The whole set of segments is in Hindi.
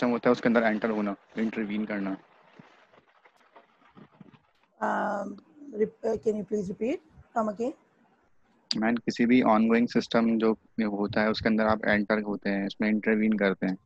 सिस्टम होता है उसके अंदर एंटर होना, इंटरवीन करना। Can you please repeat? Come again. मैन किसी भी ऑनगोइंग सिस्टम जो होता है उसके अंदर आप एंटर होते हैं, इसमें इंटरवीन करते हैं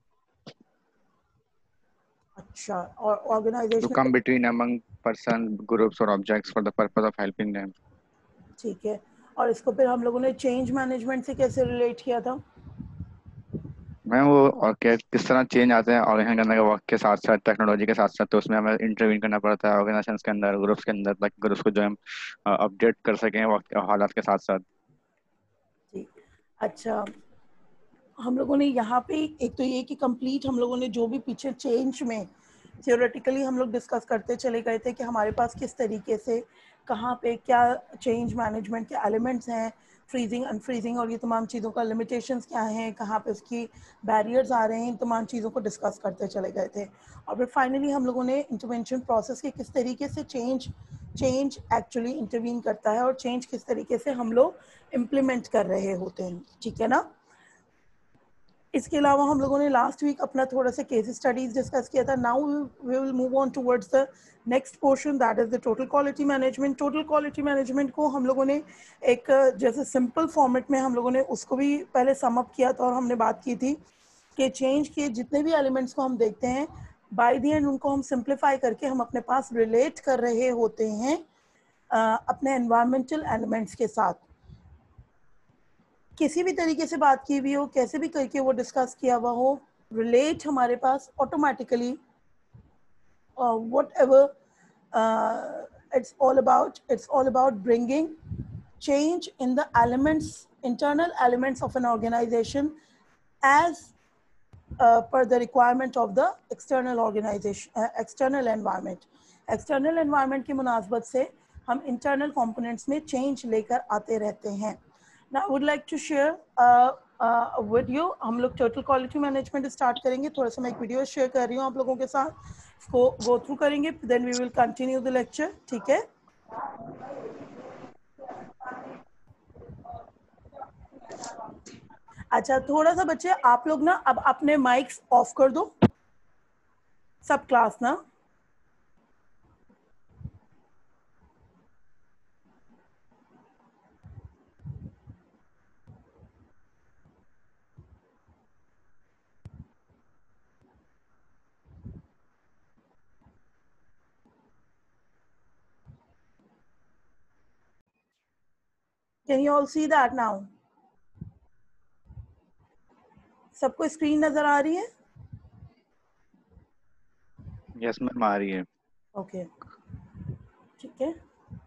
अच्छा, और to organisational, come between among person, groups or objects for the purpose of helping them। ठीक है। और इसको फिर हम लोगों ने चेंज मैनेजमेंट से कैसे रिलेट किया था? मैं वो और किस तरह चेंज आते हैं ऑर्गेनाइजेशन करने के वक्त के साथ साथ, टेक्नोलॉजी के साथ साथ, तो उसमें हमें इंटरवीन करना पड़ता है ऑर्गेनाइजेशन के अंदर, ग्रुप्स के अंदर, ताकि ग्रुप्स को जो हम अपडेट कर सकें वक्त हालात के साथ साथ। जी, अच्छा। हम लोगों ने यहाँ पे एक तो ये कि कंप्लीट हम लोगों ने जो भी पीछे चेंज में थियोरेटिकली हम लोग डिस्कस करते चले गए थे कि हमारे पास किस तरीके से कहाँ पे क्या चेंज मैनेजमेंट के एलिमेंट्स हैं, फ्रीजिंग अनफ्रीजिंग और ये तमाम चीज़ों का लिमिटेशंस क्या हैं, कहाँ पे उसकी बैरियर्स आ रहे हैं, इन तमाम चीज़ों को डिस्कस करते चले गए थे। और फिर फाइनली हम लोगों ने इंटरवेंशन प्रोसेस के किस तरीके से चेंज एक्चुअली इंटरवीन करता है और चेंज किस तरीके से हम लोग इम्प्लीमेंट कर रहे होते हैं, ठीक है ना। इसके अलावा हम लोगों ने लास्ट वीक अपना थोड़ा सा केस स्टडीज डिस्कस किया था। Now we will move on towards the next portion, that is the total quality management. Total quality management को हम लोगों ने एक जैसे सिंपल फॉर्मेट में हम लोगों ने उसको भी पहले सम अप किया था और हमने बात की थी कि चेंज के जितने भी एलिमेंट्स को हम देखते हैं बाय द एंड उनको हम सिंप्लीफाई करके हम अपने पास रिलेट कर रहे होते हैं अपने एनवायरमेंटल एलिमेंट्स के साथ। किसी भी तरीके से बात की हुई हो, कैसे भी करके वो डिस्कस किया हुआ हो, रिलेट हमारे पास automatically whatever it's all about bringing change in the elements, internal elements of an organization as per the requirement of the external organization, external environment। external environment की मुनासबत से हम internal components में change लेकर आते रहते हैं। Now I would like to share a video। हम लोग total quality management start करेंगे। थोड़ा सा मैं एक वीडियो शेयर कर रही हूँ आप लोगों के साथ, इसको go through करेंगे, then we will continue the lecture, ठीक है। अच्छा, थोड़ा सा बच्चे आप लोग ना अब अपने माइक्स ऑफ कर दो, सब क्लास ना। Can you all see that now? सबको स्क्रीन नजर आ रही है? यस मैम, आ रही है। ओके, ठीक है।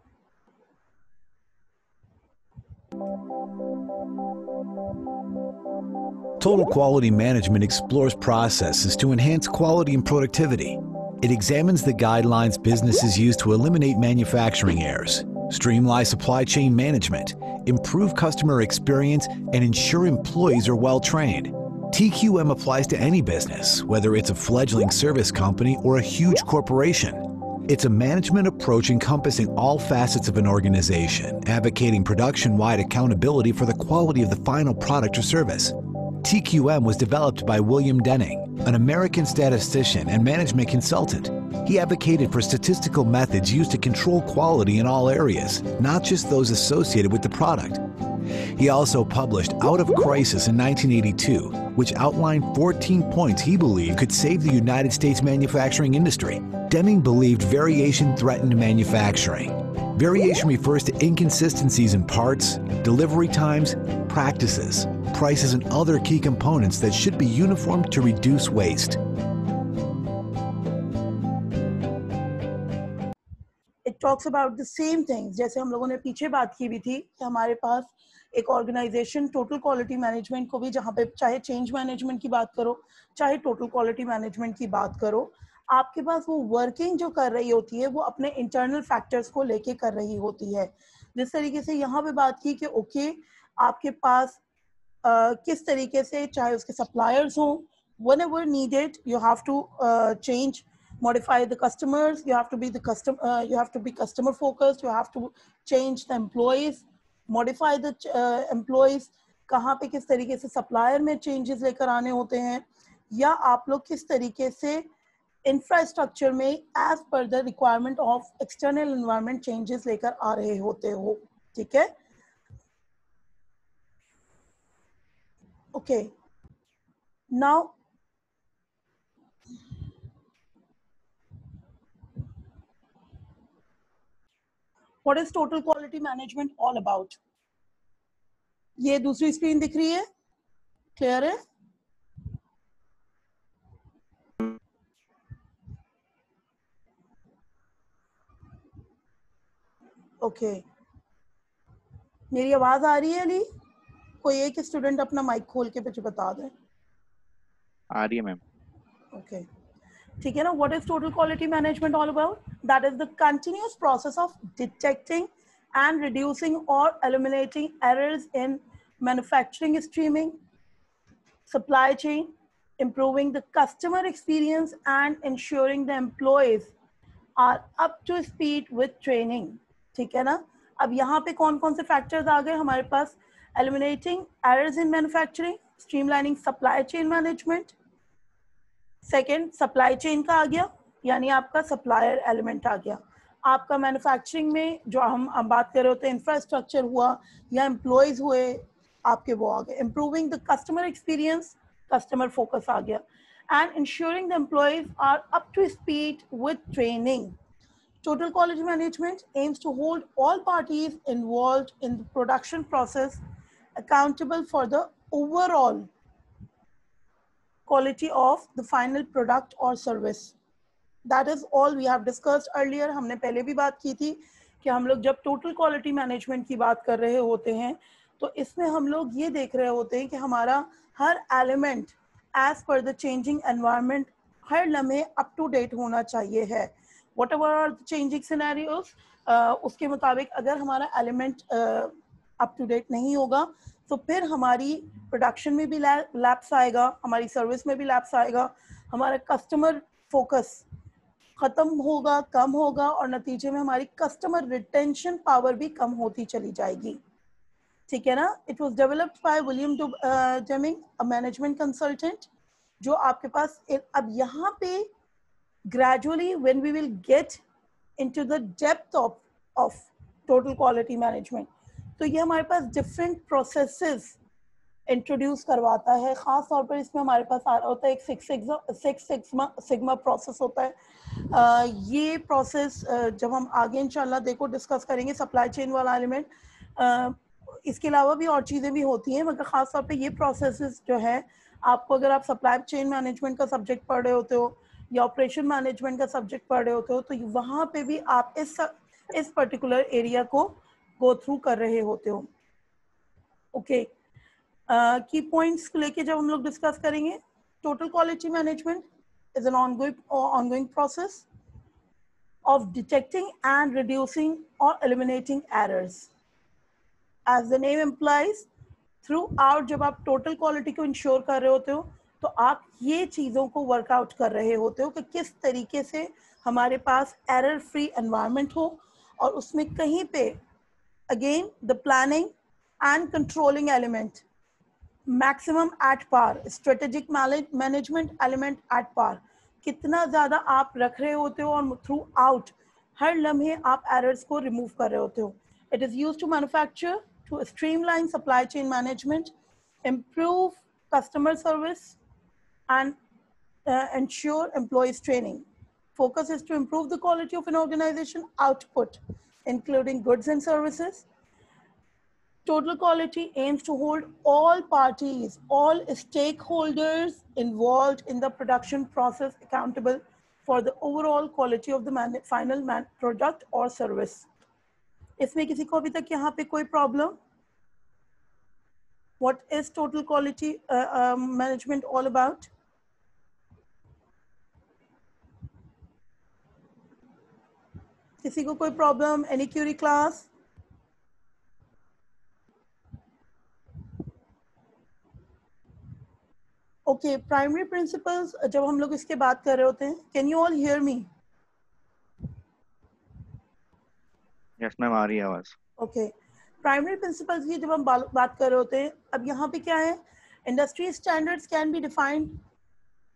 Total Quality Management explores processes to enhance quality and productivity. It examines the guidelines businesses use to eliminate manufacturing errors, streamline supply chain management, improve customer experience, and ensure employees are well trained. TQM applies to any business, whether it's a fledgling service company or a huge corporation. It's a management approach encompassing all facets of an organization, advocating production-wide accountability for the quality of the final product or service. TQM was developed by William Denning, an American statistician and management consultant. He advocated for statistical methods used to control quality in all areas, not just those associated with the product. He also published Out of Crisis in 1982, which outlined 14 points he believed could save the United States manufacturing industry. Deming believed variation threatened manufacturing. Variation refers to inconsistencies in parts, delivery times, practices, prices, and other key components that should be uniform to reduce waste. It talks about the same things जैसे हम लोगों ने पीछे बात की भी थी कि हमारे पास एक ऑर्गेनाइजेशन टोटल क्वालिटी मैनेजमेंट को भी, जहाँ पे चाहे चेंज मैनेजमेंट की बात करो चाहे टोटल क्वालिटी मैनेजमेंट की बात करो, आपके पास वो वर्किंग जो कर रही होती है वो अपने इंटरनल फैक्टर्स को लेके कर रही होती है। जिस तरीके से यहाँ पे बात की कि ओके आपके पास किस तरीके से चाहे उसके सप्लायर्स हों, whenever needed you have to change, modify the customers, you have to be customer focused, you have to change the employees, modify the employees, कहाँ पे किस तरीके से सप्लायर में चेंजेस लेकर आने होते हैं, या आप लोग किस तरीके से इंफ्रास्ट्रक्चर में as per the requirement of external environment changes लेकर आ रहे होते हो, ठीक है। Okay, now what is total quality management all about. ये दूसरी स्क्रीन दिख रही है, क्लियर है? ओके, मेरी आवाज आ रही है अली? कोई एक स्टूडेंट अपना माइक खोल के मुझे बता दे। आ रही है मैम। ओके, ठीक है ना। What is total quality management all about? That is the continuous process of detecting and reducing or eliminating errors in manufacturing streaming, supply chain, improving the customer experience and ensuring the employees are up to speed with training, ठीक है ना। अब यहाँ पे कौन कौन से फैक्टर्स आ गए हमारे पास? eliminating errors in manufacturing, streamlining supply chain management, second supply chain का आ गया, यानी आपका सप्लायर एलिमेंट आ गया। आपका मैन्युफैक्चरिंग में जो हम बात कर रहे होते हैं, इंफ्रास्ट्रक्चर हुआ या एम्प्लॉयज हुए आपके, वो आ गए। Improving the customer experience, customer focus आ गया। And ensuring the employees are up to speed with training. Total quality management aims to hold all parties involved in the production process accountable for the overall quality of the final product or service. That is all we have discussed earlier. हमने पहले भी बात की थी कि हम लोग जब टोटल क्वालिटी मैनेजमेंट की बात कर रहे होते हैं तो इसमें हम लोग ये देख रहे होते हैं कि हमारा हर element as per the changing environment हर लम्हे अप टू डेट होना चाहिए है। Whatever are the changing scenarios, उसके मुताबिक अगर हमारा एलिमेंट अप टू डेट नहीं होगा तो फिर हमारी प्रोडक्शन में भी लैप्स आएगा, हमारी सर्विस में भी लैप्स आएगा, हमारा कस्टमर फोकस खत्म होगा, कम होगा, और नतीजे में हमारी कस्टमर रिटेंशन पावर भी कम होती चली जाएगी, ठीक है ना। It was developed by William Deming, a management consultant, जो आपके पास अब यहाँ पे gradually when we will get into the depth of total quality management, तो ये हमारे पास डिफरेंट प्रोसेसेस इंट्रोड्यूस करवाता है। ख़ास तौर पर इसमें हमारे पास आ रहा होता है एक सिक्स सिग्मा प्रोसेस होता है। ये प्रोसेस जब हम आगे इंशाल्लाह देखो डिस्कस करेंगे सप्लाई चेन वाला एलिमेंट, इसके अलावा भी और चीज़ें भी होती हैं, मगर ख़ास तौर पे ये प्रोसेसेस जो है आपको, अगर आप सप्लाई चेन मैनेजमेंट का सब्जेक्ट पढ़ रहे होते हो या ऑपरेशन मैनेजमेंट का सब्जेक्ट पढ़ रहे होते हो, तो वहाँ पे भी आप इस पर्टिकुलर एरिया को गो थ्रू कर रहे होते हो। ओके, की पॉइंट्स लेके जब हम लोग डिस्कस करेंगे, total quality management is an ongoing process of detecting and reducing or eliminating errors. As the name implies, throughout जब आप टोटल क्वालिटी को इंश्योर कर रहे होते हो तो आप ये चीज़ों को वर्कआउट कर रहे होते हो कि किस तरीके से हमारे पास एरर फ्री एनवायरनमेंट हो, और उसमें कहीं पे again the planning and controlling element maximum at par, strategic management element at par, कितना ज़्यादा आप रख रहे होते हो और थ्रू आउट हर लम्हे आप एरर्स को रिमूव कर रहे होते हो। It is use to manufacture, to streamline supply chain management, improve customer service and ensure employees training. Focus is to improve the quality of an organization output, including goods and services. Total quality aims to hold all parties, all stakeholders involved in the production process accountable for the overall quality of the final product or service. इसमें किसी को अभी तक यहाँ पे कोई problem? What is total quality management all about? किसी को कोई problem? Any query class? Okay, primary principles जब हम लोग इसके बात कर रहे होते हैं, can you all hear me? Yes ma'am, आ रही है आवाज। ओके, प्राइमरी प्रिंसिपल्स की जब हम बात कर रहे होते हैं, अब यहाँ पे क्या है, industry standards can be defined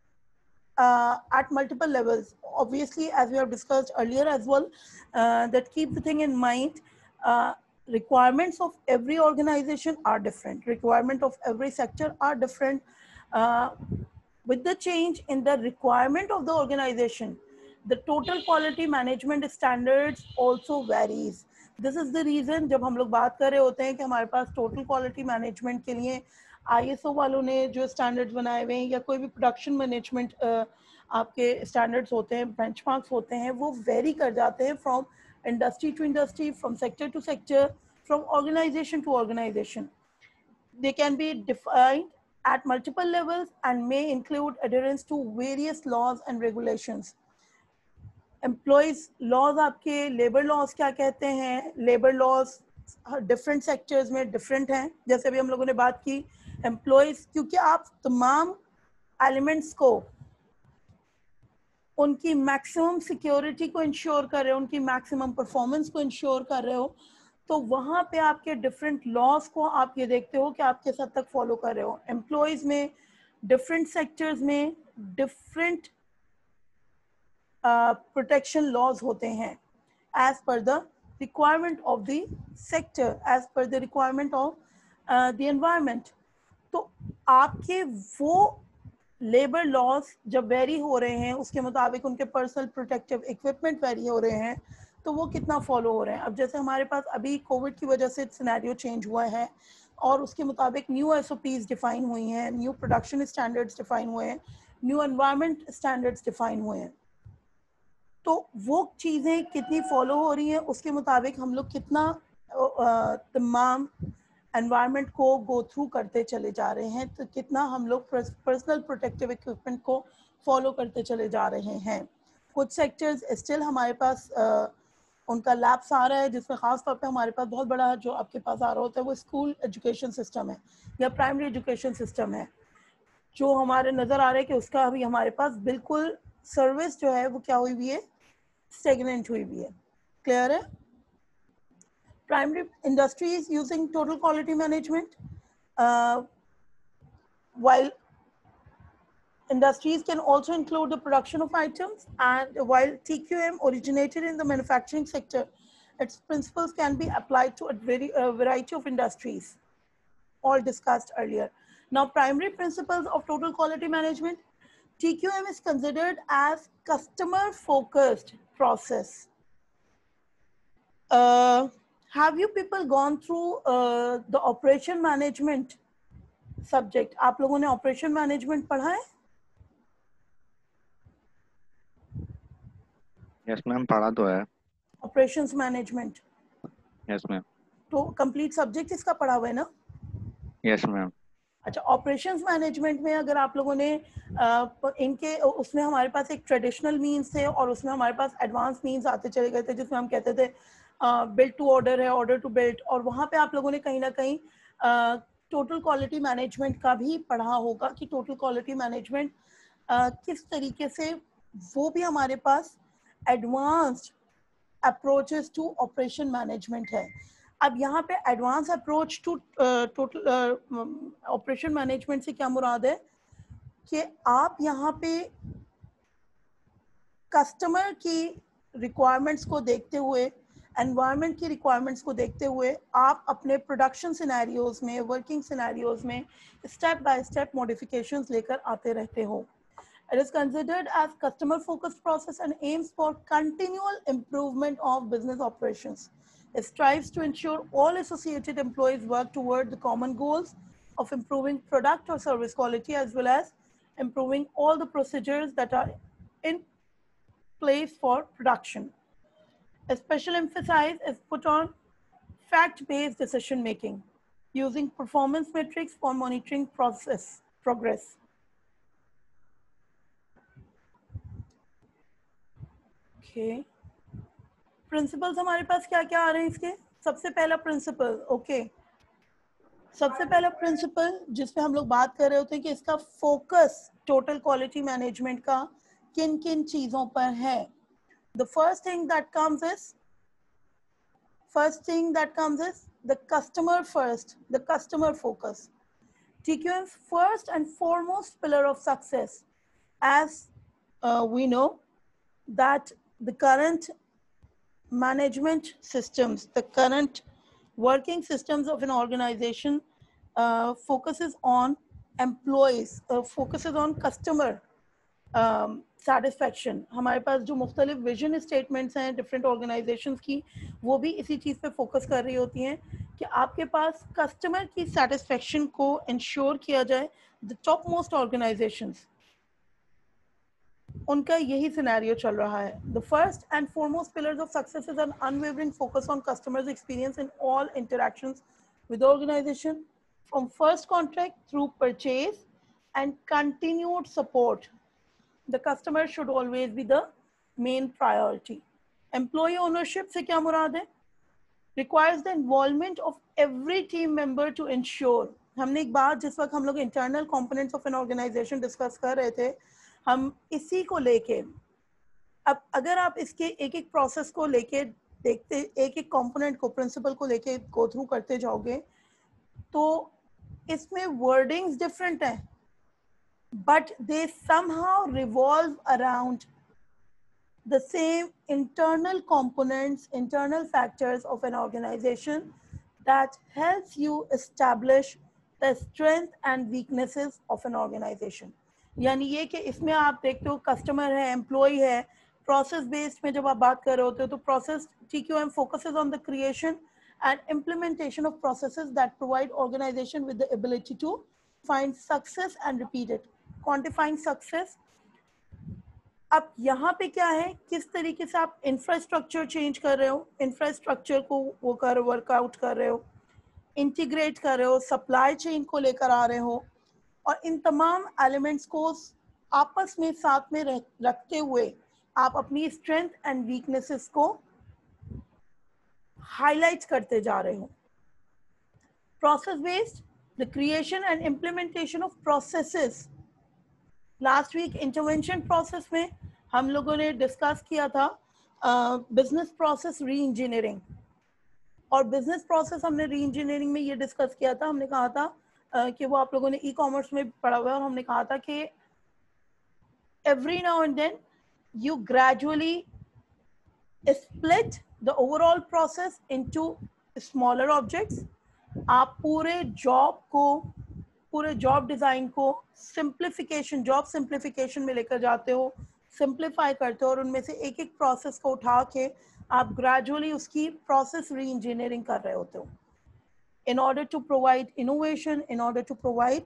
at multiple levels. Obviously, as we have discussed earlier as well, that keep the thing in mind. Requirements of every organization are different. Requirement of every sector are different. With the change in the requirement of the organization, the total quality management standards also varies. This is the reason जब हम लोग बात कर रहे होते हैं कि हमारे पास टोटल क्वालिटी मैनेजमेंट के लिए ISO वालों ने जो स्टैंडर्ड्स बनाए हुए हैं या कोई भी प्रोडक्शन मैनेजमेंट आपके स्टैंडर्ड्स होते हैं, बेंचमार्क्स होते हैं, वो वेरी कर जाते हैं from industry to industry, from sector to sector, from organisation to organisation. They can be defined at multiple levels and may include adherence to various laws and regulations. Employees laws, आपके labor laws क्या कहते हैं? Labor laws different sectors में different हैं. जैसे अभी हम लोगों ने बात की employees, क्योंकि आप तमाम elements को उनकी मैक्सिमम सिक्योरिटी को इंश्योर कर रहे हो, उनकी मैक्सिमम परफॉर्मेंस को इंश्योर कर रहे हो, तो वहां पे आपके डिफरेंट लॉज को आप ये देखते हो कि आप किस हद तक फॉलो कर रहे हो. एम्प्लॉयज में डिफरेंट सेक्टर्स में डिफरेंट प्रोटेक्शन लॉज होते हैं as per the requirement of the sector, as per the requirement of the environment. तो आपके वो लेबर लॉज जब वेरी हो रहे हैं, उसके मुताबिक उनके पर्सनल प्रोटेक्टिव इक्विपमेंट वेरी हो रहे हैं, तो वो कितना फॉलो हो रहे हैं. अब जैसे हमारे पास अभी कोविड की वजह से सिनेरियो चेंज हुआ है और उसके मुताबिक न्यू SOPs डिफाइन हुई हैं, न्यू प्रोडक्शन स्टैंडर्ड्स डिफाइन हुए हैं, न्यू एनवायरनमेंट स्टैंडर्ड्स डिफाइन हुए हैं. तो वो चीज़ें कितनी फॉलो हो रही हैं, उसके मुताबिक हम लोग कितना तमाम एनवायरनमेंट को गो थ्रू करते चले जा रहे हैं, तो कितना हम लोग पर्सनल प्रोटेक्टिव इक्विपमेंट को फॉलो करते चले जा रहे हैं. कुछ सेक्टर्स स्टिल हमारे पास उनका लैप्स आ रहा है, जिसमें ख़ास तौर पे हमारे पास बहुत बड़ा जो आपके पास आ रहा होता है वो स्कूल एजुकेशन सिस्टम है या प्राइमरी एजुकेशन सिस्टम है, जो हमारे नज़र आ रहा है कि उसका अभी हमारे पास बिल्कुल सर्विस जो है वो क्या हुई हुई है, स्टेगनेंट हुई हुई है. क्लियर है? Primary industries using total quality management, while industries can also include the production of items, and while TQM originated in the manufacturing sector, its principles can be applied to a variety of industries, all discussed earlier. Now, primary principles of total quality management, TQM is considered as customer-focused process. Have you people gone through the operation management subject? आप लोगों ने operation management पढ़ा है? Yes मैम, पढ़ा तो है. Operations management. Yes ma'am. तो complete subject इसका पढ़ा हुआ है ना? Yes ma'am. अच्छा, ऑपरेशंस मैनेजमेंट में अगर आप लोगों ने इनके उसमें हमारे पास एक ट्रेडिशनल मीन्स थे और उसमें हमारे पास एडवांस मीन्स आते चले गए थे, जिसमें हम कहते थे बिल्ड टू ऑर्डर है, ऑर्डर टू बिल्ड, और वहाँ पे आप लोगों ने कहीं ना कहीं टोटल क्वालिटी मैनेजमेंट का भी पढ़ा होगा कि टोटल क्वालिटी मैनेजमेंट किस तरीके से वो भी हमारे पास advanced approaches to operation management है. अब यहाँ पे advance approach to total operation management से क्या मुराद है कि आप यहाँ पे कस्टमर की रिक्वायरमेंट्स को देखते हुए, एनवायरनमेंट की रिक्वायरमेंट्स को देखते हुए आप अपने प्रोडक्शन सिनेरियोज में, वर्किंग सिनेरियोज में स्टेप बाय स्टेप मॉडिफिकेशंस लेकर आते रहते हो. It is considered as customer focused process and aims for continual improvement of business operations. It strives to ensure all associated employees work toward the common goals of improving product or service quality, as well as improving all the procedures that are in place for production. A special emphasis is put on fact-based decision making, using performance metrics for monitoring progress. Okay. Principles हमारे पास क्या क्या आ रहे हैं इसके? सबसे पहला प्रिंसिपल, ओके, सबसे पहला प्रिंसिपल जिसपे हम लोग बात कर रहे होते हैं कि इसका फोकस टोटल क्वालिटी मैनेजमेंट का किन किन चीजों पर है. The first thing that comes is the customer first, the customer focus. TQM's first and foremost pillar of success, as we know that the current management systems, the current working systems of an organization focuses on employees, focuses on customer satisfaction. हमारे पास जो मुख्तलिफ विजन स्टेटमेंट्स हैं डिफरेंट ऑर्गेनाइजेशंस की, वो भी इसी चीज़ पे फोकस कर रही होती हैं कि आपके पास कस्टमर की सेटिस्फेक्शन को इंश्योर किया जाए. द टॉप मोस्ट ऑर्गेनाइजेशंस, उनका यही सिनेरियो चल रहा है. The first and foremost pillars of success is an unwavering focus on customers experience in all interactions with organisation, from first contract through purchase and continued support. The customer should always be the main priority. Employee ownership से क्या मुराद है? Requires the involvement of every team member to ensure. हमने एक बात जिस वक्त हम लोग internal components of an organization discuss कर रहे थे, हम इसी को लेके, अब अगर आप इसके एक एक प्रोसेस को लेके देखते, एक एक कंपोनेंट को, प्रिंसिपल को लेके गो थ्रू करते जाओगे, तो इसमें वर्डिंग्स डिफरेंट हैं, but they somehow revolve around the same internal components, internal factors of an organization that helps you establish the strength and weaknesses of an organization. यानी ये कि इसमें आप देखते हो कस्टमर है, एम्प्लॉय है, प्रोसेस बेस्ड में जब आप बात कर रहे होते हो तो process TQM focuses on the creation and implementation of processes that provide organization with the ability to find success and repeat it. Quantifying success. अब यहाँ पे क्या है, किस तरीके से आप इंफ्रास्ट्रक्चर चेंज कर रहे हो, इंफ्रास्ट्रक्चर को वो कर वर्कआउट कर रहे हो, इंटीग्रेट कर रहे हो, सप्लाई चेन को लेकर आ रहे हो, और इन तमाम एलिमेंट्स को आपस में साथ में रखते हुए आप अपनी स्ट्रेंथ एंड वीकनेसेस को हाईलाइट करते जा रहे हो. Process based, the creation and implementation of processes. Last week intervention process में हम लोगों ने डिस्कस किया था बिजनेस प्रोसेस री इंजीनियरिंग, और बिजनेस प्रोसेस हमने री इंजीनियरिंग में ये डिस्कस किया था. हमने कहा था कि वो आप लोगों ने ई-कॉमर्स में पढ़ा हुआ है, और हमने कहा था कि every now and then you gradually split the overall process into smaller objects. आप पूरे जॉब डिज़ाइन को सिंप्लीफिकेशन, जॉब सिंप्लीफिकेशन में लेकर जाते हो, सिंप्लीफाई करते हो, और उनमें से एक एक प्रोसेस को उठा के आप ग्रेजुअली उसकी प्रोसेस री इंजीनियरिंग कर रहे होते हो in order to provide innovation, in order to provide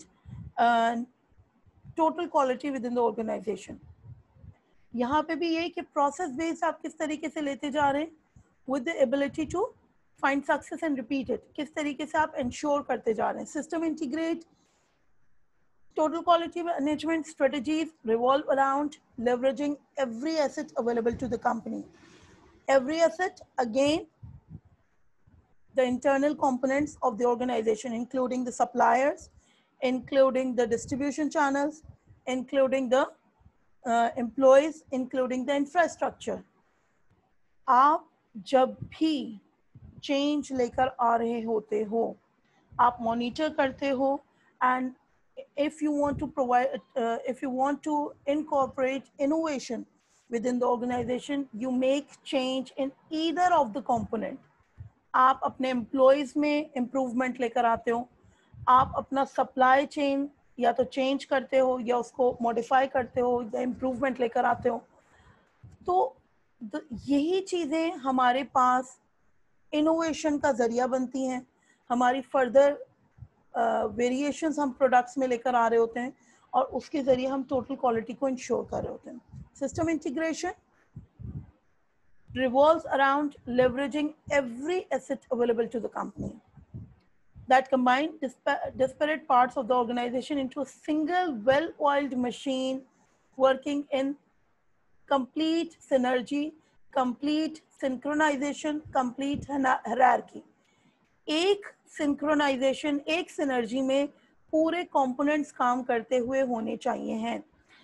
total quality within the organization. यहाँ पे भी ये कि प्रोसेस बेस्ड आप किस तरीके से लेते जा रहे हैं with the ability to find success and repeat it. किस तरीके से आप ensure करते जा रहे हैं. System integrate, total quality management strategies revolve around leveraging every asset available to the company. Every asset, again, the internal components of the organization, including the suppliers, including the distribution channels, including the employees, including the infrastructure. आप जब भी change लेकर आ रहे होते हो, आप monitor करते हो, and if you want to provide, if you want to incorporate innovation within the organization, you make change in either of the component. आप अपने एम्प्लॉयज़ में इम्प्रूवमेंट लेकर आते हो, आप अपना सप्लाई चेन या तो चेंज करते हो या उसको मॉडिफाई करते हो या इम्प्रूवमेंट लेकर आते हो. तो यही चीज़ें हमारे पास इनोवेशन का ज़रिया बनती हैं. हमारी फर्दर वेरिएशंस हम प्रोडक्ट्स में लेकर आ रहे होते हैं, और उसके ज़रिए हम टोटल क्वालिटी को इंश्योर कर रहे होते हैं. System integration revolves around leveraging every asset available to the company that combine disparate parts of the organization into a single well-oiled machine working in complete synergy, complete synchronization, complete hierarchy. एक synchronization, एक synergy में पूरे components काम करते हुए होने चाहिए हैं.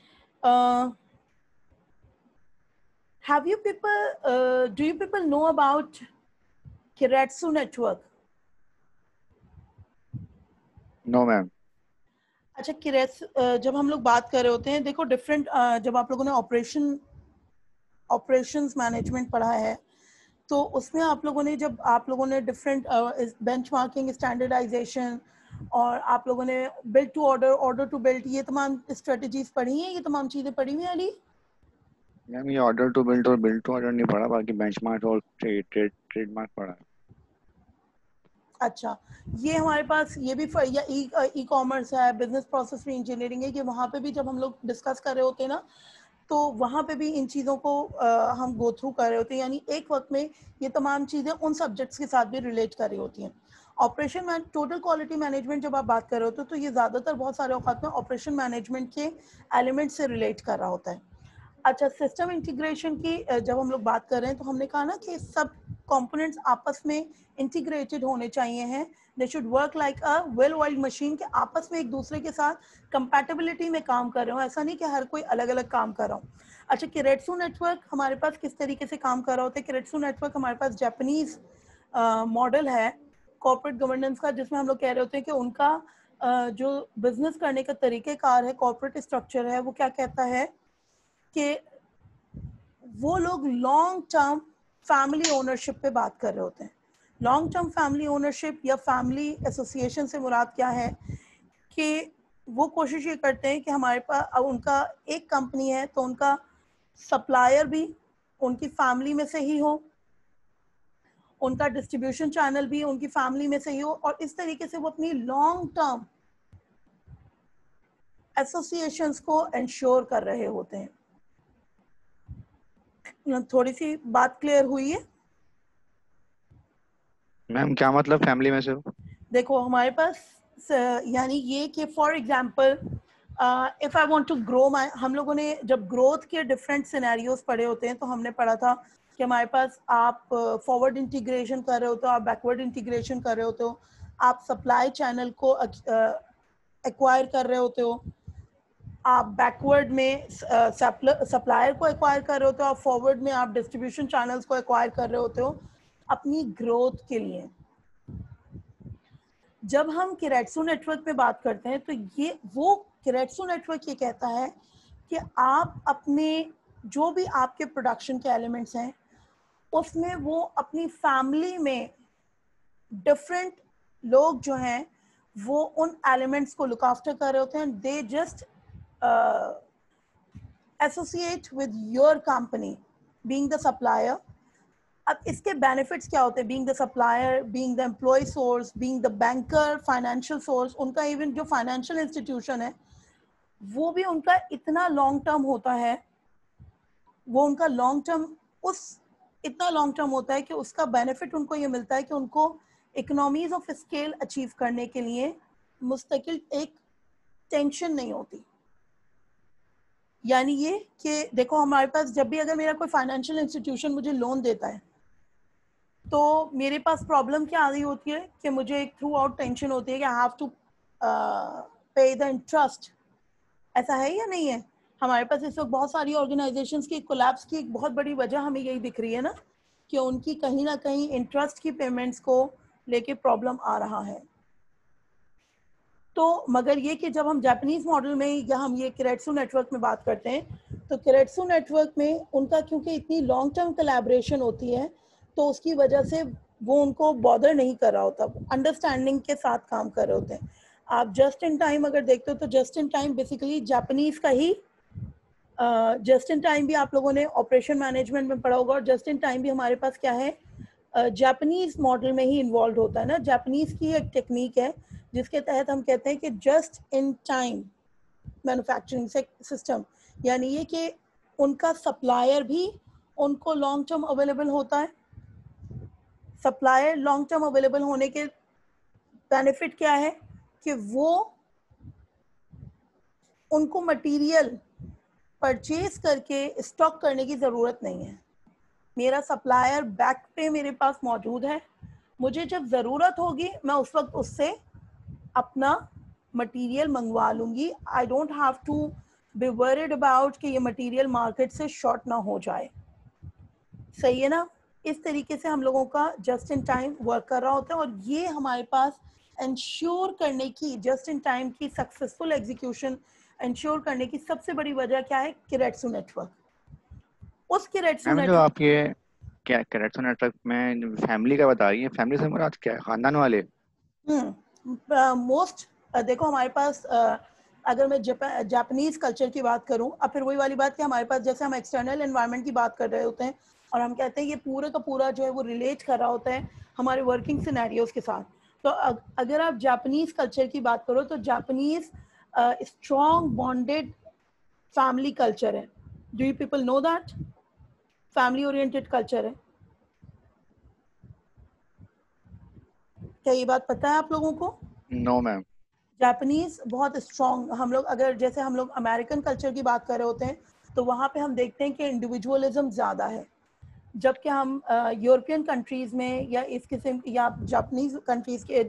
Have you people, do you people know about Keiretsu network? No, ma'am. अच्छा किरेट्स, जब हम लोग बात कर रहे होते हैं, देखो डिफरेंट, जब आप लोगों ने ऑपरेशंस मैनेजमेंट पढ़ा है तो उसमें आप लोगों ने, जब आप लोगों ने डिफरेंट बेंचमार्किंग, स्टैंडर्डाइजेशन और आप लोगों ने build to order, order to build, ये तमाम स्ट्रेटजीज पढ़ी हैं, ये तमाम चीजें पढ़ी हुई हैं अली? मैम ये ऑर्डर टू बिल्ड और बिल्ड टू ऑर्डर नहीं पढ़ा, बाकी बेंचमार्क और ट्रेडमार्क पढ़ा है। अच्छा, ये हमारे पास ये भी या ई कॉमर्स है, बिजनेस प्रोसेस इंजीनियरिंग है, कि वहाँ पे भी जब हम लोग डिस्कस कर रहे होते हैं ना, तो वहाँ पे भी इन चीज़ों को हम गो थ्रू कर रहे होते हैं, यानी एक वक्त में ये तमाम चीज़ें उन सब्जेक्ट्स के साथ भी रिलेट कर रही होती हैं। Operation man, total quality management जब आप बात कर रहे होते हो तो ये ज़्यादातर बहुत सारे औकात में ऑपरेशन मैनेजमेंट के एलिमेंट से रिलेट कर रहा होता है। अच्छा, सिस्टम इंटीग्रेशन की जब हम लोग बात कर रहे हैं तो हमने कहा ना कि सब कंपोनेंट्स आपस में इंटीग्रेटेड होने चाहिए हैं, they should work like a well oiled machine, के आपस में एक दूसरे के साथ कंपैटिबिलिटी में काम कर रहे हो, ऐसा नहीं कि हर कोई अलग अलग काम कर रहा हो। अच्छा, किरेट्सू नेटवर्क हमारे पास किस तरीके से काम कर रहा होता है? किरेट्सू नेटवर्क हमारे पास जापानीज मॉडल है कॉर्पोरेट गवर्नेंस का, जिसमें हम लोग कह रहे होते हैं कि उनका जो बिजनेस करने का तरीक़ेकार है, कॉर्पोरेट स्ट्रक्चर है, वो क्या कहता है कि वो लोग लॉन्ग टर्म फैमिली ओनरशिप पे बात कर रहे होते हैं। लॉन्ग टर्म फैमिली ओनरशिप या फैमिली एसोसिएशन से मुराद क्या है कि वो कोशिश ये करते हैं कि हमारे पास, अब उनका एक कंपनी है तो उनका सप्लायर भी उनकी फैमिली में से ही हो, उनका डिस्ट्रीब्यूशन चैनल भी उनकी फैमिली में से ही हो, और इस तरीके से वो अपनी लॉन्ग टर्म एसोसिएशंस को इंश्योर कर रहे होते हैं। थोड़ी सी बात क्लियर हुई है? मैम क्या मतलब फैमिली में से हो? देखो हमारे पास यानी ये कि for example if I want to grow my, हम लोगों ने जब ग्रोथ के डिफरेंट सिनेरियोज पढ़े होते हैं तो हमने पढ़ा था कि हमारे पास आप फॉरवर्ड इंटीग्रेशन कर रहे होते हो, आप बैकवर्ड इंटीग्रेशन कर रहे होते हो, आप सप्लाई चैनल को एक्वायर कर रहे होते हो, आप बैकवर्ड में सप्लायर को एक्वायर कर रहे होते हो, आप फॉरवर्ड में आप डिस्ट्रीब्यूशन चैनल्स को एक्वायर कर रहे होते हो अपनी ग्रोथ के लिए। जब हम किरेट्सू नेटवर्क में बात करते हैं तो ये वो किरेट्सू नेटवर्क ये कहता है कि आप अपने जो भी आपके प्रोडक्शन के एलिमेंट्स हैं उसमें वो अपनी फैमिली में डिफरेंट लोग जो हैं वो उन एलिमेंट्स को लुक आफ्टर कर रहे होते हैं, they just associate with your company being the supplier. अब इसके बेनिफिट्स क्या होते हैं? Being the supplier, being the employ source, being the banker, financial source, उनका इवन जो फाइनेंशियल इंस्टीट्यूशन है वो भी उनका इतना लॉन्ग टर्म होता है, वो उनका लॉन्ग टर्म उस इतना लॉन्ग टर्म होता है कि उसका बेनिफिट उनको ये मिलता है कि उनको इकोनॉमीज ऑफ स्केल अचीव करने के लिए मुस्तकिल एक टेंशन नहीं होती। यानी ये कि देखो हमारे पास जब भी अगर मेरा कोई फाइनेंशियल इंस्टीट्यूशन मुझे लोन देता है तो मेरे पास प्रॉब्लम क्या आ रही होती है कि मुझे एक थ्रू आउट टेंशन होती है कि I have to pay the interest. ऐसा है या नहीं है? हमारे पास इस वक्त बहुत सारी ऑर्गेनाइजेशंस की कोलैप्स की एक बहुत बड़ी वजह हमें यही दिख रही है ना, कि उनकी कहीं ना कहीं इंटरेस्ट की पेमेंट्स को लेके प्रॉब्लम आ रहा है। तो मगर ये कि जब हम जापानीज मॉडल में या हम ये किरेट्सू नेटवर्क में बात करते हैं तो किरेट्सू नेटवर्क में उनका क्योंकि इतनी लॉन्ग टर्म कोलैबोरेशन होती है तो उसकी वजह से वो उनको बॉदर नहीं कर रहा होता, अंडरस्टैंडिंग के साथ काम कर रहे होते हैं। आप जस्ट इन टाइम अगर देखते हो तो just in time basically Japanese का ही, जस्ट इन टाइम भी आप लोगों ने ऑपरेशन मैनेजमेंट में पढ़ा होगा, और जस्ट इन टाइम भी हमारे पास क्या है, जापानीज मॉडल में ही इन्वॉल्व होता है ना। जापानीज की एक टेक्निक है जिसके तहत हम कहते हैं कि just in time manufacturing system, यानी ये कि उनका सप्लायर भी उनको लॉन्ग टर्म अवेलेबल होता है। सप्लायर लॉन्ग टर्म अवेलेबल होने के बेनिफिट क्या है कि वो उनको मटेरियल परचेज करके स्टॉक करने की ज़रूरत नहीं है। मेरा सप्लायर बैक पे मेरे पास मौजूद है, मुझे जब ज़रूरत होगी मैं उस वक्त उससे अपना मटेरियल मंगवा लूँगी। I don't have to be worried about कि ये मटेरियल मार्केट से शॉर्ट ना हो जाए। सही है ना? इस तरीके से हम लोगों का जस्ट इन टाइम वर्क कर रहा होता है, और ये हमारे पास इंश्योर करने की, जस्ट इन टाइम की सक्सेसफुल एग्जीक्यूशन इंश्योर करने की सबसे बड़ी वजह क्या है? Keiretsu network. उस किरेट्सू मैम जो नेटवर्क आप ये क्या कैरेक्टर नेटवर्क में फैमिली का बता रही है, फैमिली से मुराद क्या है? खानदान वाले? मोस्ट देखो हमारे पास अगर मैं जापानीज कल्चर की बात करूं, अब फिर वही वाली बात कि हमारे पास जैसे हम एक्सटर्नल एनवायरनमेंट की बात कर रहे होते हैं और हम कहते हैं ये पूरा का पूरा जो है वो रिलेट कर रहा होता है हमारे वर्किंग सिनेरियोज के साथ। तो अगर आप जापानीज कल्चर की बात करो तो Japanese strong bonded family culture है। Do you people know that? Family oriented culture है। क्या ये बात पता है आप लोगों को? No ma'am. जापानीज बहुत स्ट्रॉन्ग, हम लोग अगर जैसे हम लोग अमेरिकन कल्चर की बात कर रहे होते हैं तो वहाँ पे हम देखते हैं कि इंडिविजुअलिज्म ज़्यादा है, जबकि हम यूरोपियन कंट्रीज़ में या इस किस्म या जापानीज कंट्रीज़ के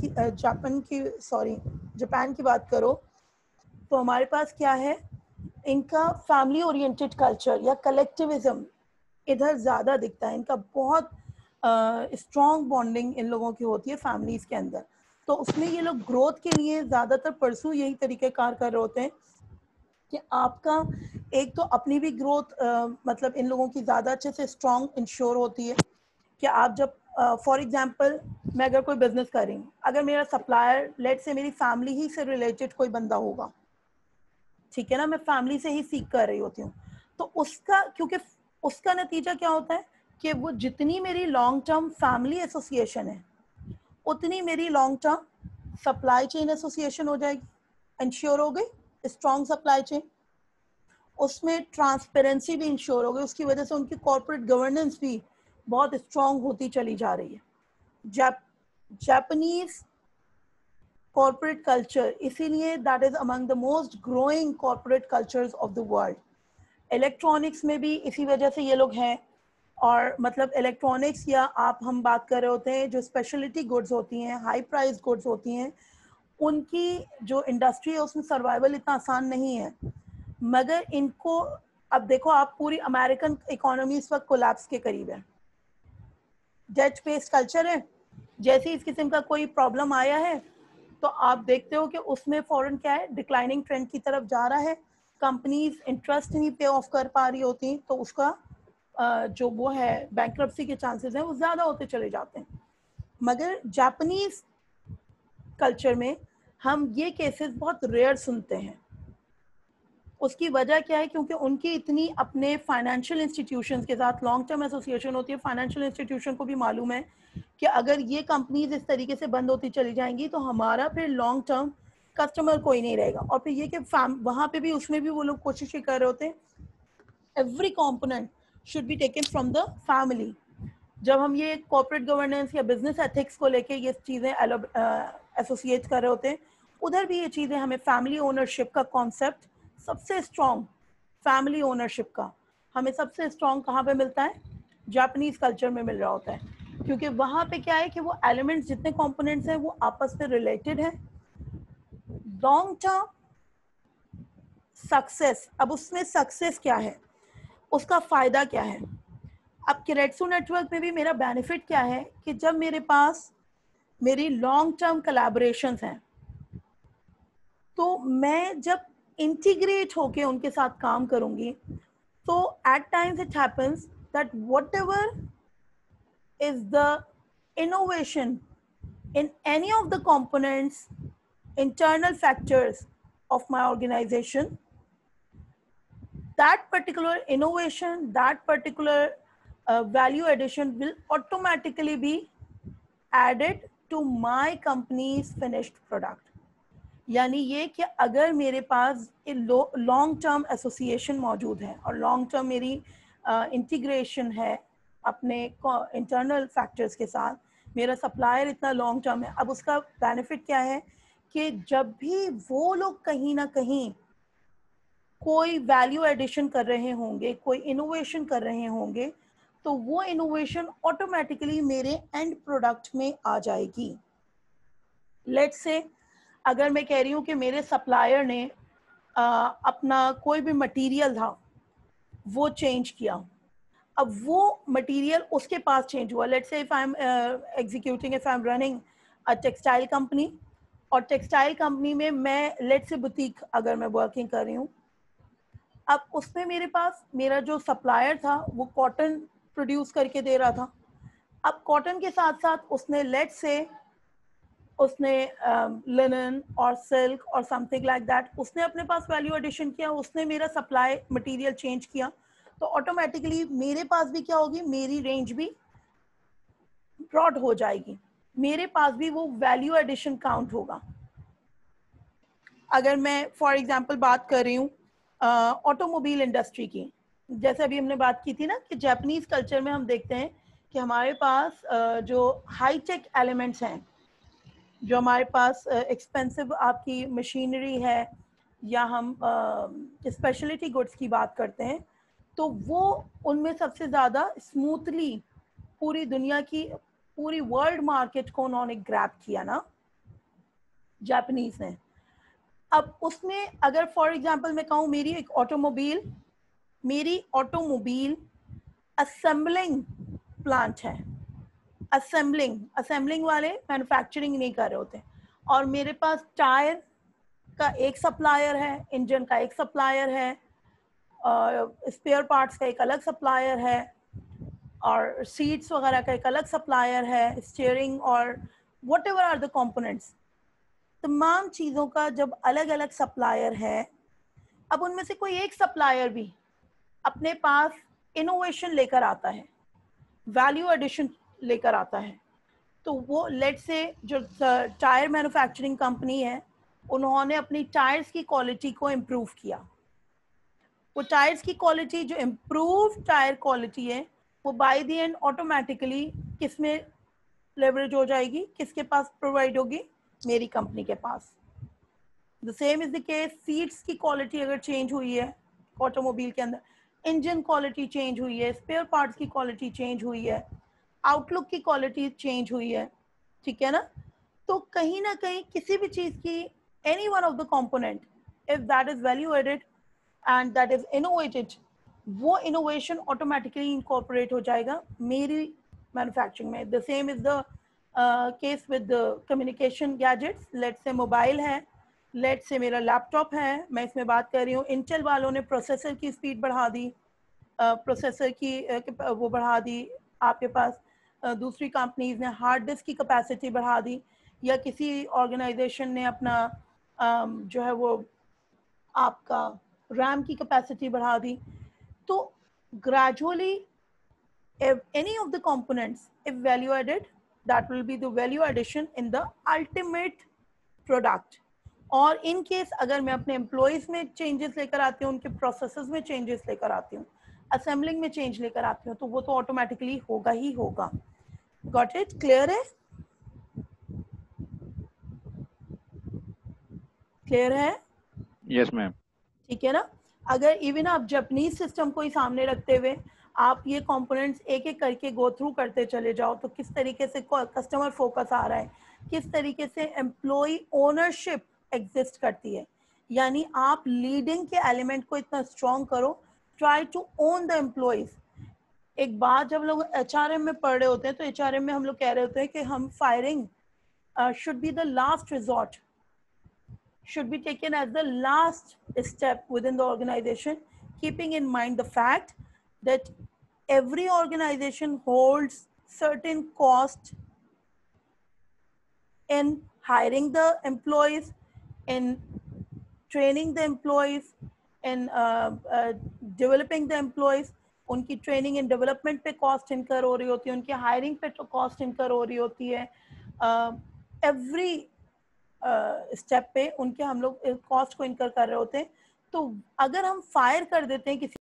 जापान की बात करो तो हमारे पास क्या है, इनका फैमिली ओरिएंटेड कल्चर या कलेक्टिविज्म इधर ज़्यादा दिखता है। इनका बहुत स्ट्रॉन्ग बॉन्डिंग इन लोगों की होती है फैमिलीज़ के अंदर। तो उसमें ये लोग ग्रोथ के लिए ज़्यादातर परसू यही तरीक़ेकार कर रहे होते हैं कि आपका एक तो अपनी भी ग्रोथ मतलब इन लोगों की ज़्यादा अच्छे से स्ट्रॉन्ग इंश्योर होती है कि आप जब फॉर एग्जांपल मैं अगर कोई बिजनेस कर रही हूँ, अगर मेरा सप्लायर लेट से मेरी फैमिली ही से रिलेटेड कोई बंदा होगा, ठीक है ना, मैं फैमिली से ही सीख कर रही होती हूँ, तो उसका क्योंकि उसका नतीजा क्या होता है कि वो जितनी मेरी लॉन्ग टर्म फैमिली एसोसिएशन है उतनी मेरी long term supply chain association हो जाएगी, इंश्योर हो गई स्ट्रॉन्ग सप्लाई चेन। उसमें ट्रांसपेरेंसी भी इंश्योर हो गई, उसकी वजह से उनकी कॉर्पोरेट गवर्नेंस भी बहुत स्ट्रॉन्ग होती चली जा रही है। जापानीज कॉर्पोरेट कल्चर इसीलिए that is among the most growing corporate cultures of the world. Electronics में भी इसी वजह से ये लोग हैं, और मतलब इलेक्ट्रॉनिक्स या आप हम बात कर रहे होते हैं जो स्पेशलिटी गुड्स होती हैं, हाई प्राइस गुड्स होती हैं, उनकी जो इंडस्ट्री है उसमें सर्वाइवल इतना आसान नहीं है। मगर इनको अब देखो, आप पूरी अमेरिकन इकोनॉमी इस वक्त कोलैप्स के करीब है, डेट बेस्ड कल्चर है। जैसे इस किस्म का कोई प्रॉब्लम आया है तो आप देखते हो कि उसमें फॉरेन क्या है, डिक्लाइनिंग ट्रेंड की तरफ जा रहा है, कंपनीज इंटरेस्ट नहीं पे ऑफ कर पा रही होती, तो उसका जो वो है बैंक्रप्सी के चांसेस हैं वो ज़्यादा होते चले जाते हैं। मगर जापानीज कल्चर में हम ये केसेस बहुत रेयर सुनते हैं। उसकी वजह क्या है? क्योंकि उनकी इतनी अपने फाइनेंशियल इंस्टीट्यूशंस के साथ लॉन्ग टर्म एसोसिएशन होती है। फाइनेंशियल इंस्टीट्यूशन को भी मालूम है कि अगर ये कंपनीज इस तरीके से बंद होती चली जाएंगी तो हमारा फिर लॉन्ग टर्म कस्टमर कोई नहीं रहेगा। और फिर ये कि वहाँ पे भी उसमें भी वो लोग कोशिश कर रहे होते हैं every component should be taken from the family. जब हम ये कॉर्पोरेट गवर्नेंस या बिजनेस एथिक्स को लेके ये चीज़ें एसोसिएट कर रहे होते हैं, उधर भी ये चीज़ें हमें फैमिली ओनरशिप का कॉन्सेप्ट सबसे स्ट्रॉन्ग, फैमिली ओनरशिप का हमें सबसे स्ट्रॉन्ग कहाँ पे मिलता है? जापानीज कल्चर में मिल रहा होता है, क्योंकि वहाँ पे क्या है कि वो एलिमेंट्स जितने कंपोनेंट्स हैं वो आपस में रिलेटेड हैं। लॉन्ग टर्म सक्सेस, अब उसमें सक्सेस क्या है, उसका फ़ायदा क्या है? अब किरेट्सू नेटवर्क में भी मेरा बेनिफिट क्या है कि जब मेरे पास मेरी लॉन्ग टर्म कोलैबोरेशंस हैं तो मैं जब इंटीग्रेट होके उनके साथ काम करूंगी तो at times it happens that whatever is the innovation in any of the components, internal factors of my organization, that particular innovation, that particular value addition will automatically be added to my company's finished product. यानी ये कि अगर मेरे पास लॉन्ग टर्म एसोसिएशन मौजूद है और लॉन्ग टर्म मेरी इंटीग्रेशन है अपने इंटरनल फैक्टर्स के साथ, मेरा सप्लायर इतना लॉन्ग टर्म है, अब उसका बेनिफिट क्या है कि जब भी वो लोग कहीं ना कहीं कोई वैल्यू एडिशन कर रहे होंगे, कोई इनोवेशन कर रहे होंगे, तो वो इनोवेशन ऑटोमेटिकली मेरे एंड प्रोडक्ट में आ जाएगी। लेट्स से अगर मैं कह रही हूँ कि मेरे सप्लायर ने अपना कोई भी मटेरियल था वो चेंज किया, अब वो मटेरियल उसके पास चेंज हुआ, let's say if I am executing, if I am running textile company, और टेक्सटाइल कंपनी में मैं लेट से बुटीक अगर मैं वर्किंग कर रही हूँ, अब उसमें मेरे पास मेरा जो सप्लायर था वो कॉटन प्रोड्यूस करके दे रहा था। अब कॉटन के साथ साथ उसने लेट से उसने लिनन और सिल्क और समथिंग लाइक दैट उसने अपने पास वैल्यू एडिशन किया, उसने मेरा सप्लाई मटेरियल चेंज किया, तो ऑटोमेटिकली मेरे पास भी क्या होगी, मेरी रेंज भी ब्रॉड हो जाएगी, मेरे पास भी वो वैल्यू एडिशन काउंट होगा। अगर मैं फॉर एग्जांपल बात कर रही हूँ ऑटोमोबाइल इंडस्ट्री की, जैसे अभी हमने बात की थी ना कि जापानीज कल्चर में हम देखते हैं कि हमारे पास जो हाईटेक एलिमेंट्स हैं, जो हमारे पास एक्सपेंसिव आपकी मशीनरी है, या हम स्पेशलिटी गुड्स की बात करते हैं, तो वो उनमें सबसे ज़्यादा स्मूथली पूरी दुनिया की, पूरी वर्ल्ड मार्केट को उन्होंने ग्रैब किया ना, जापानीज ने। अब उसमें अगर फॉर एग्जांपल मैं कहूँ मेरी ऑटोमोबाइल असेंबलिंग प्लांट है, असेंबलिंग वाले मैन्युफैक्चरिंग नहीं कर रहे होते, और मेरे पास टायर का एक सप्लायर है, इंजन का एक सप्लायर है, स्पेयर पार्ट्स का एक अलग सप्लायर है, और सीट्स वगैरह का एक अलग सप्लायर है, स्टीयरिंग और whatever are the components, तमाम चीज़ों का जब अलग अलग सप्लायर है, अब उनमें से कोई एक सप्लायर भी अपने पास इनोवेशन लेकर आता है, वैल्यू एडिशन लेकर आता है, तो वो लेट से जो टायर मैन्युफैक्चरिंग कंपनी है, उन्होंने अपनी टायर्स की क्वालिटी को इम्प्रूव किया। वो टायर्स की क्वालिटी जो इम्प्रूव टायर क्वालिटी है, वो बाय द एंड ऑटोमेटिकली किस में लेवरेज हो जाएगी, किसके पास प्रोवाइड होगी, मेरी कंपनी के पास। The same is the case, seats की क्वालिटी अगर चेंज हुई है ऑटोमोबाइल के अंदर, इंजन क्वालिटी चेंज हुई है, स्पेयर पार्ट्स की क्वालिटी चेंज हुई है, आउटलुक की क्वालिटी चेंज हुई है, ठीक है ना, तो कहीं ना कहीं किसी भी चीज़ की any one of the component if that is value added and that is innovated, वो इनोवेशन ऑटोमेटिकली इनकॉर्पोरेट हो जाएगा मेरी मैन्युफैक्चरिंग में। The same is the case with communication gadgets, let say mobile है, लेट से मेरा लैपटॉप है, मैं इसमें बात कर रही हूँ, इंटेल वालों ने प्रोसेसर की स्पीड बढ़ा दी, प्रोसेसर की वो बढ़ा दी, आपके पास दूसरी कंपनीज ने हार्ड डिस्क की कैपेसिटी बढ़ा दी, या किसी ऑर्गेनाइजेशन ने अपना जो है वो आपका रैम की कैपेसिटी बढ़ा दी, तो gradually if any of the components if value added, that will be the value addition in the ultimate product। और इन केस अगर मैं अपने एम्प्लॉयज में चेंजेस लेकर आती हूँ, उनके प्रोसेसेस में चेंजेस लेकर आती हूँ, असेंबलिंग में चेंज लेकर आती हूँ, तो वो तो ऑटोमेटिकली होगा ही होगा। Got it? क्लियर है? क्लियर है? Yes ma'am. ठीक है ना। अगर इवन आप जापानीज सिस्टम को ही सामने रखते हुए आप ये कंपोनेंट्स एक एक करके गो थ्रू करते चले जाओ, तो किस तरीके से कस्टमर फोकस आ रहा है, किस तरीके से एम्प्लॉय ओनरशिप एग्जिस्ट करती है, यानी आप लीडिंग के एलिमेंट को इतना स्ट्रॉन्ग करो, try to own the employees. एक बात जब लोग एचआरएम में पढ़ रहे होते हैं, तो एचआरएम में हम लोग कह रहे होते हैं कि हम firing should be the last resort, should be taken as the last step within the organization, keeping in mind the fact that every organization holds certain cost in hiring the employees, in training the employees, in developing the employees। उनकी ट्रेनिंग एंड डेवलपमेंट पे कॉस्ट इनकर हो रही होती है, उनकी हायरिंग पे कॉस्ट इनकर हो रही होती है, एवरी स्टेप पे उनके हम लोग कॉस्ट को इनकर कर रहे होते हैं। तो अगर हम फायर कर देते हैं किसी